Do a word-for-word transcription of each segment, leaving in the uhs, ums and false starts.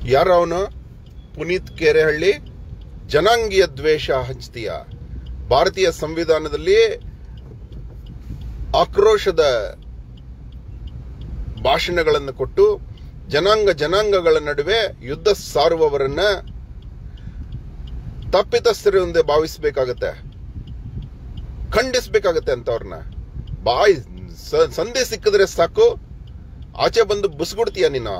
ಯಾರ ಅವನು? ಪುನೀತ್ ಕೆರೆಹಳ್ಳಿ. ಜನಾಂಗೀಯ ದ್ವೇಷ ಹಂಚ್ತೀಯ. ಭಾರತೀಯ ಸಂವಿಧಾನದಲ್ಲಿ ಆಕ್ರೋಶದ ಭಾಷಣಗಳನ್ನು ಕೊಟ್ಟು ಜನಾಂಗ ಜನಾಂಗಗಳ ನಡುವೆ ಯುದ್ಧ ಸಾರುವವರನ್ನ ತಪ್ಪಿತಸ್ಥರು ಎಂದೇ ಭಾವಿಸಬೇಕಾಗತ್ತೆ, ಖಂಡಿಸಬೇಕಾಗತ್ತೆ ಅಂತವ್ರನ್ನ. ಬಾಯ್ ಸಂಧಿ ಸಿಕ್ಕಿದ್ರೆ ಸಾಕು ಆಚೆ ಬಂದು ಬುಸ್ಗುಡ್ತೀಯ. ನೀನು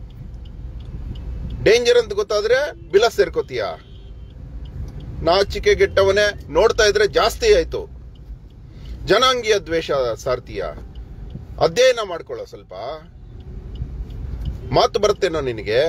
ಡೇಂಜರ್ ಅಂತ ಗೊತ್ತಾದ್ರೆ ಬಿಲ ಸೇರ್ಕೋತೀಯ. ನಾಚಿಕೆ ಗೆಟ್ಟವನೇ. ನೋಡ್ತಾ ಇದ್ರೆ ಜಾಸ್ತಿ ಆಯ್ತು. ಜನಾಂಗೀಯ ದ್ವೇಷ ಸಾರ್ತೀಯ. ಅಧ್ಯಯನ ಮಾಡ್ಕೊಳ್ಳೋ. ಸ್ವಲ್ಪ ಮಾತು ಬರುತ್ತೇನೋ ನಿನಗೆ?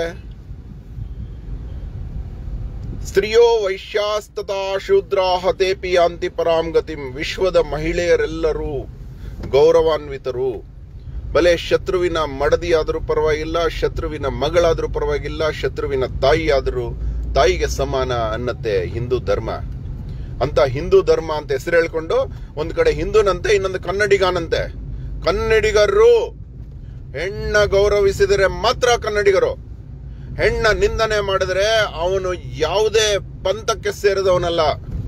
ಸ್ತ್ರೀಯೋ ವೈಶ್ಯಾಸ್ತತಾ ಶೂದ್ರಾಹ ತೇಪಿ ಯಾಂತಿ ಪರಾಂ ಗತಿಂ. ವಿಶ್ವದ ಮಹಿಳೆಯರೆಲ್ಲರೂ ಗೌರವಾನ್ವಿತರು. ಬಲೆ ಶತ್ರುವಿನ ಮಡದಿಯಾದರೂ ಪರವಾಗಿಲ್ಲ, ಶತ್ರುವಿನ ಮಗಳಾದರೂ ಪರವಾಗಿಲ್ಲ, ಶತ್ರುವಿನ ತಾಯಿ ಆದರೂ ತಾಯಿಗೆ ಸಮಾನ ಅನ್ನತ್ತೆ ಹಿಂದೂ ಧರ್ಮ. ಅಂತ ಹಿಂದೂ ಧರ್ಮ ಅಂತ ಹೆಸರು ಹೇಳ್ಕೊಂಡು ಒಂದು ಕಡೆ ಹಿಂದೂನಂತೆ, ಇನ್ನೊಂದು ಕನ್ನಡಿಗನಂತೆ. ಕನ್ನಡಿಗರು ಹೆಣ್ಣ ಗೌರವಿಸಿದರೆ ಮಾತ್ರ ಕನ್ನಡಿಗರು. ಹೆಣ್ಣ ನಿಂದನೆ ಮಾಡಿದ್ರೆ ಅವನು ಯಾವುದೇ ಪಂಥಕ್ಕೆ ಸೇರಿದವನಲ್ಲ.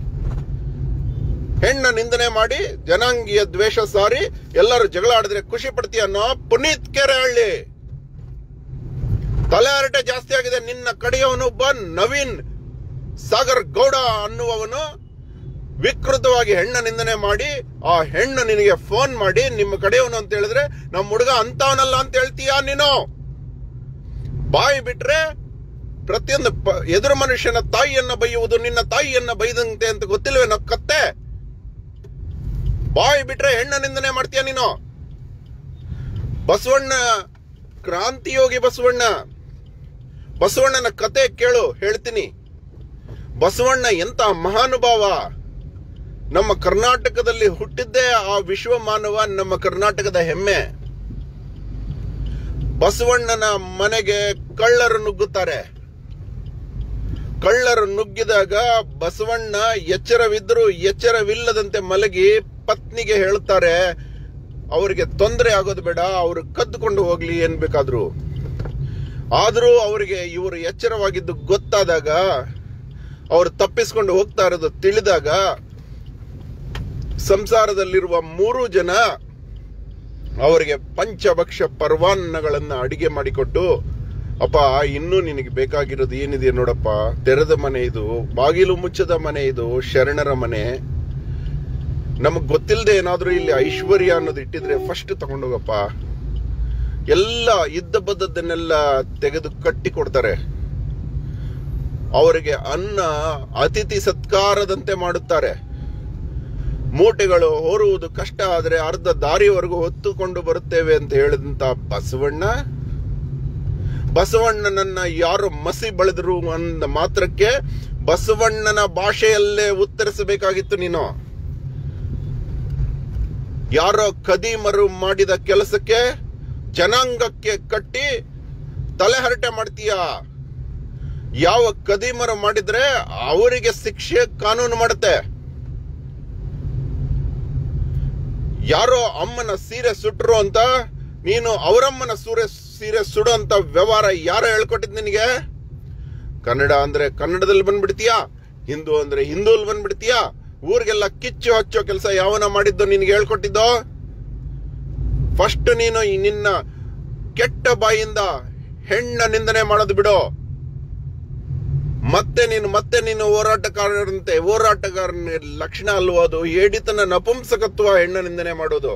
ಹೆಣ್ಣ ನಿಂದನೆ ಮಾಡಿ ಜನಾಂಗೀಯ ದ್ವೇಷ ಸಾರಿ ಎಲ್ಲರೂ ಜಗಳ ಆಡಿದ್ರೆ ಖುಷಿ ಪಡ್ತೀಯ ಅನ್ನೋ ಪುನೀತ್ ಕೆರೆಹಳ್ಳಿ. ತಲೆ ಹರಟೆ ಜಾಸ್ತಿ ಆಗಿದೆ. ನಿನ್ನ ಕಡೆಯವನೊಬ್ಬ ನವೀನ್ ಸಾಗರ್ ಗೌಡ ಅನ್ನುವವನು ವಿಕೃತವಾಗಿ ಹೆಣ್ಣ ನಿಂದನೆ ಮಾಡಿ ಆ ಹೆಣ್ಣು ನಿನಗೆ ಫೋನ್ ಮಾಡಿ ನಿಮ್ಮ ಕಡೆಯವನು ಅಂತ ಹೇಳಿದ್ರೆ ನಮ್ಮ ಹುಡುಗ ಅಂತವನಲ್ಲ ಅಂತ ಹೇಳ್ತೀಯ ನೀನು. ಬಾಯಿ ಬಿಟ್ರೆ ಪ್ರತಿಯೊಂದು ಎದುರು ಮನುಷ್ಯನ ತಾಯಿಯನ್ನ ಬೈಯುವುದು ನಿನ್ನ ತಾಯಿಯನ್ನ ಬೈದಂತೆ ಅಂತ ಗೊತ್ತಿಲ್ವೇನೋ ಕತ್ತೆ. ಬಾಯಿ ಬಿಟ್ರೆ ಹೆಣ್ಣ ನಿಂದನೆ ಮಾಡ್ತೀಯ ನೀನು. ಬಸವಣ್ಣ, ಕ್ರಾಂತಿಯೋಗಿ ಬಸವಣ್ಣ, ಬಸವಣ್ಣನ ಕತೆ ಕೇಳು, ಹೇಳ್ತೀನಿ. ಬಸವಣ್ಣ ಎಂತ ಮಹಾನುಭಾವ. ನಮ್ಮ ಕರ್ನಾಟಕದಲ್ಲಿ ಹುಟ್ಟಿದ್ದೇ ಆ ವಿಶ್ವ ಮಾನವ, ನಮ್ಮ ಕರ್ನಾಟಕದ ಹೆಮ್ಮೆ. ಬಸವಣ್ಣನ ಮನೆಗೆ ಕಳ್ಳರು ನುಗ್ಗುತ್ತಾರೆ. ಕಳ್ಳರು ನುಗ್ಗಿದಾಗ ಬಸವಣ್ಣ ಎಚ್ಚರವಿದ್ದರೂ ಎಚ್ಚರವಿಲ್ಲದಂತೆ ಮಲಗಿ ಪತ್ನಿಗೆ ಹೇಳ್ತಾರೆ, ಅವರಿಗೆ ತೊಂದರೆ ಆಗೋದು ಬೇಡ, ಅವರು ಕದ್ದುಕೊಂಡು ಹೋಗ್ಲಿ ಏನ್ ಬೇಕಾದ್ರು. ಆದರೂ ಅವರಿಗೆ ಇವರು ಎಚ್ಚರವಾಗಿದ್ದು ಗೊತ್ತಾದಾಗ, ಅವರು ತಪ್ಪಿಸ್ಕೊಂಡು ಹೋಗ್ತಾ ಇರೋದು ತಿಳಿದಾಗ, ಸಂಸಾರದಲ್ಲಿರುವ ಮೂರು ಜನ ಅವರಿಗೆ ಪಂಚಭಕ್ಷ ಪರ್ವಾನ್ನಗಳನ್ನ ಅಡಿಗೆ ಮಾಡಿಕೊಟ್ಟು, ಅಪ್ಪ ಇನ್ನೂ ನಿನಗೆ ಬೇಕಾಗಿರೋದು ಏನಿದೆ ನೋಡಪ್ಪ, ತೆರೆದ ಮನೆ ಇದು, ಬಾಗಿಲು ಮುಚ್ಚದ ಮನೆ ಇದು, ಶರಣರ ಮನೆ. ನಮಗ್ ಗೊತ್ತಿಲ್ಲದೆ ಏನಾದ್ರೂ ಇಲ್ಲಿ ಐಶ್ವರ್ಯ ಅನ್ನೋದು ಇಟ್ಟಿದ್ರೆ ಫಸ್ಟ್ ತಗೊಂಡೋಗಪ್ಪ. ಎಲ್ಲ ಇದ್ದ ಬದ್ದದನ್ನೆಲ್ಲ ತೆಗೆದು ಕಟ್ಟಿ ಕೊಡ್ತಾರೆ. ಅವರಿಗೆ ಅನ್ನ ಅತಿಥಿ ಸತ್ಕಾರದಂತೆ ಮಾಡುತ್ತಾರೆ. ಮೂಟೆಗಳು ಹೊರುವುದು ಕಷ್ಟ ಆದ್ರೆ ಅರ್ಧ ದಾರಿವರೆಗೂ ಹೊತ್ತುಕೊಂಡು ಬರುತ್ತೇವೆ ಅಂತ ಹೇಳಿದಂತ ಬಸವಣ್ಣ, ಬಸವಣ್ಣನನ್ನ ಯಾರು ಮಸಿ ಬಳಿದ್ರು ಅಂದ ಮಾತ್ರಕ್ಕೆ ಬಸವಣ್ಣನ ಭಾಷೆಯಲ್ಲೇ ಉತ್ತರಿಸಬೇಕಾಗಿತ್ತು ನೀನು. ಯಾರೋ ಖದೀಮರು ಮಾಡಿದ ಕೆಲಸಕ್ಕೆ ಜನಾಂಗಕ್ಕೆ ಕಟ್ಟಿ ತಲೆ ಹರಟೆ ಮಾಡ್ತೀಯ. ಯಾವ ಖದೀಮರು ಮಾಡಿದ್ರೆ ಅವರಿಗೆ ಶಿಕ್ಷೆ ಕಾನೂನು ಮಾಡುತ್ತೆ. ಯಾರೋ ಅಮ್ಮನ ಸೀರೆ ಸುಟ್ರು ಅಂತ ನೀನು ಅವರಮ್ಮನ ಸೂರೆ ಸೀರೆ ಸುಡೋ ಅಂತ ವ್ಯವಹಾರ ಯಾರೋ ಹೇಳ್ಕೊಟ್ಟಿದ್ ನಿನಗೆ? ಕನ್ನಡ ಅಂದ್ರೆ ಕನ್ನಡದಲ್ಲಿ ಬಂದ್ಬಿಡ್ತೀಯಾ, ಹಿಂದೂ ಅಂದ್ರೆ ಹಿಂದೂಲ್ ಬಂದ್ಬಿಡ್ತೀಯಾ? ಊರಿಗೆಲ್ಲ ಕಿಚ್ಚು ಹಚ್ಚೋ ಕೆಲಸ ಯಾವನ ಮಾಡಿದ್ದು ನಿನ್ಗೆ ಹೇಳ್ಕೊಟ್ಟಿದ್ದೋ? ಫಸ್ಟ್ ನೀನು ನಿನ್ನ ಕೆಟ್ಟ ಬಾಯಿಂದ ಹೆಣ್ಣ ನಿಂದನೆ ಮಾಡೋದು ಬಿಡೋ. ಮತ್ತೆ ನೀನು ಮತ್ತೆ ನೀನು ಹೋರಾಟಗಾರರಂತೆ, ಹೋರಾಟಗಾರನ ಲಕ್ಷಣ ಅಲ್ವೋ ಅದು? ಏಡಿತನ ನಪುಂಸಕತ್ವ ಹೆಣ್ಣ ನಿಂದನೆ ಮಾಡೋದು.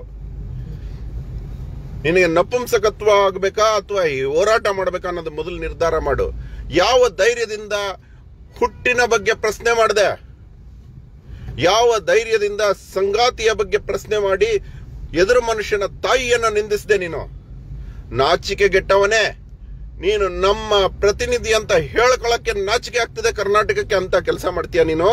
ನಿನಗೆ ನಪುಂಸಕತ್ವ ಆಗ್ಬೇಕಾ ಅಥವಾ ಹೋರಾಟ ಮಾಡ್ಬೇಕಾ ಅನ್ನೋದು ಮೊದಲು ನಿರ್ಧಾರ ಮಾಡು. ಯಾವ ಧೈರ್ಯದಿಂದ ಹುಟ್ಟಿನ ಬಗ್ಗೆ ಪ್ರಶ್ನೆ ಮಾಡಿದೆ? ಯಾವ ಧೈರ್ಯದಿಂದ ಸಂಗಾತಿಯ ಬಗ್ಗೆ ಪ್ರಶ್ನೆ ಮಾಡಿ ಎದುರು ಮನುಷ್ಯನ ತಾಯಿಯನ್ನ ನಿಂದಿಸಿದೆ ನೀನು? ನಾಚಿಕೆ ಗೆಟ್ಟವನೇ ನೀನು. ನಮ್ಮ ಪ್ರತಿನಿಧಿ ಅಂತ ಹೇಳ್ಕೊಳಕ್ಕೆ ನಾಚಿಕೆ ಆಗ್ತಿದೆ ಕರ್ನಾಟಕಕ್ಕೆ ಅಂತ ಕೆಲಸ ಮಾಡ್ತೀಯ ನೀನು.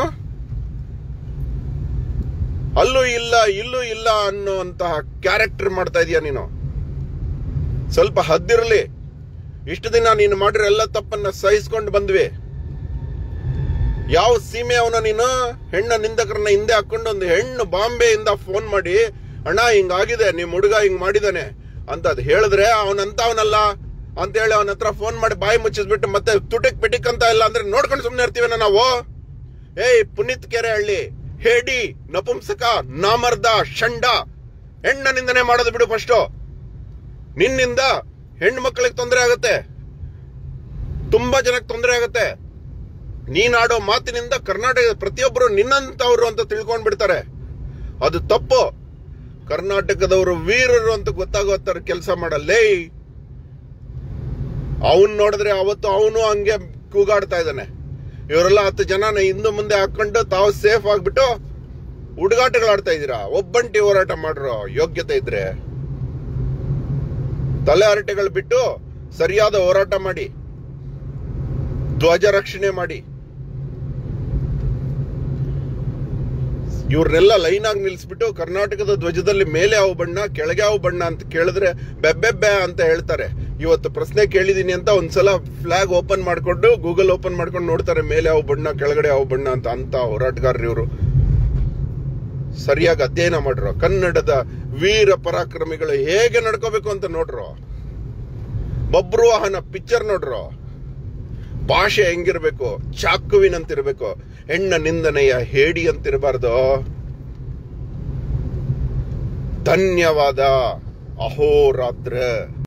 ಅಲ್ಲೂ ಇಲ್ಲ ಇಲ್ಲೂ ಇಲ್ಲ ಅನ್ನುವಂತಹ ಕ್ಯಾರೆಕ್ಟರ್ ಮಾಡ್ತಾ ಇದೀಯ ನೀನು. ಸ್ವಲ್ಪ ಹದ್ದಿರಲಿ. ಇಷ್ಟು ದಿನ ನೀನು ಮಾಡಿರೋ ಎಲ್ಲ ತಪ್ಪನ್ನ ಸಹಿಸ್ಕೊಂಡು ಬಂದ್ವಿ. ಯಾವ ಸೀಮೆ ಅವನ ನೀನು? ಹೆಣ್ಣ ನಿಂದಕರನ್ನ ಹಿಂದೆ ಹಾಕೊಂಡು ಒಂದು ಹೆಣ್ಣು ಬಾಂಬೆಯಿಂದ ಫೋನ್ ಮಾಡಿ, ಅಣ್ಣ ಹಿಂಗಾಗಿದೆ, ನಿಮ್ ಹುಡುಗ ಹಿಂಗ್ ಮಾಡಿದಾನೆ ಅಂತ ಅದ್ ಹೇಳಿದ್ರೆ ಅವನಂತ ಅವನಲ್ಲ. ಅಂತ ಹೇಳಿ ಅವನ ಹತ್ರ ಫೋನ್ ಮಾಡಿ ಬಾಯಿ ಮುಚ್ಚಿಸ್ಬಿಟ್ಟು ಮತ್ತೆ ತುಟಿಕ್ ಪಿಟಿಕ್ ಅಂತ ಇಲ್ಲ ಅಂದ್ರೆ ನೋಡ್ಕೊಂಡು ಸುಮ್ಮನೆ ಇರ್ತೀವೇನ ನಾವು? ಏಯ್ ಪುನೀತ್ ಕೆರೆಹಳ್ಳಿ, ಹೇಡಿ, ನಪುಂಸಕ, ನಾಮರ್ದ, ಷಂಡ, ಹೆಣ್ಣ ನಿಂದನೆ ಮಾಡೋದು ಬಿಡು. ಫಸ್ಟ್ ನಿನ್ನಿಂದ ಹೆಣ್ಣು ಮಕ್ಕಳಿಗೆ ತೊಂದರೆ ಆಗುತ್ತೆ, ತುಂಬಾ ಜನಕ್ಕೆ ತೊಂದರೆ ಆಗುತ್ತೆ. ನೀನಾಡೋ ಮಾತಿನಿಂದ ಕರ್ನಾಟಕದ ಪ್ರತಿಯೊಬ್ಬರು ನಿನ್ನಂತವ್ರು ಅಂತ ತಿಳ್ಕೊಂಡ್ ಬಿಡ್ತಾರೆ. ಅದು ತಪ್ಪು. ಕರ್ನಾಟಕದವರು ವೀರರು ಅಂತ ಗೊತ್ತಾಗೋತ್ತರ ಕೆಲಸ ಮಾಡಲ್ಲೇ. ಅವನ್ ನೋಡಿದ್ರೆ ಅವತ್ತು ಅವನು ಹಂಗೆ ಕೂಗಾಡ್ತಾ ಇದ್ದಾನೆ. ಇವರೆಲ್ಲ ಹತ್ತು ಜನನ ಹಿಂದೆ ಮುಂದೆ ಹಾಕೊಂಡು ತಾವು ಸೇಫ್ ಆಗ್ಬಿಟ್ಟು ಹುಡುಗಾಟಗಳಾಡ್ತಾ ಇದ್ದೀರಾ. ಒಬ್ಬಂಟಿ ಹೋರಾಟ ಮಾಡ್ರೋ ಯೋಗ್ಯತೆ ಇದ್ರೆ. ತಲೆ ಹರಟೆಗಳು ಬಿಟ್ಟು ಸರಿಯಾದ ಹೋರಾಟ ಮಾಡಿ, ಧ್ವಜ ರಕ್ಷಣೆ ಮಾಡಿ. ಇವ್ರನ್ನೆಲ್ಲ ಲೈನ್ ಆಗಿ ನಿಲ್ಸ್ಬಿಟ್ಟು ಕರ್ನಾಟಕದ ಧ್ವಜದಲ್ಲಿ ಮೇಲೆ ಯಾವ ಬಣ್ಣ ಕೆಳಗೆ ಯಾವ ಬಣ್ಣ ಅಂತ ಕೇಳಿದ್ರೆ ಬೆಬ್ಬೆಬ್ಬೆ ಅಂತ ಹೇಳ್ತಾರೆ. ಇವತ್ತು ಪ್ರಶ್ನೆ ಕೇಳಿದೀನಿ ಅಂತ ಒಂದ್ಸಲ ಫ್ಲಾಗ್ ಓಪನ್ ಮಾಡ್ಕೊಂಡು ಗೂಗಲ್ ಓಪನ್ ಮಾಡ್ಕೊಂಡು ನೋಡ್ತಾರೆ ಮೇಲೆ ಯಾವ ಬಣ್ಣ ಕೆಳಗಡೆ ಯಾವ ಬಣ್ಣ ಅಂತ. ಅಂತ ಹೋರಾಟಗಾರರು ಇವರು. ಸರಿಯಾಗಿ ಅಧ್ಯಯನ ಮಾಡ್ರು. ಕನ್ನಡದ ವೀರ ಪರಾಕ್ರಮಿಗಳು ಹೇಗೆ ನಡ್ಕೋಬೇಕು ಅಂತ ನೋಡ್ರು. ಬಬ್ರುವಾಹನ ಪಿಕ್ಚರ್ ನೋಡ್ರು. ಭಾಷೆ ಹೆಂಗಿರ್ಬೇಕು, ಚಾಕುವಿನಂತಿರ್ಬೇಕು, ಹೆಣ್ಣ ನಿಂದನೆಯ ಹೇಡಿ ಅಂತಿರಬಾರ್ದು. ಧನ್ಯವಾದ. ಅಹೋರಾತ್ರ.